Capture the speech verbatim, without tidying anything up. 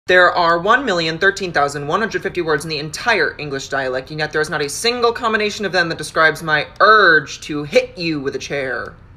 There are one million thirteen thousand one hundred fifty words in the entire English dialect, and yet there is not a single combination of them that describes my urge to hit you with a chair.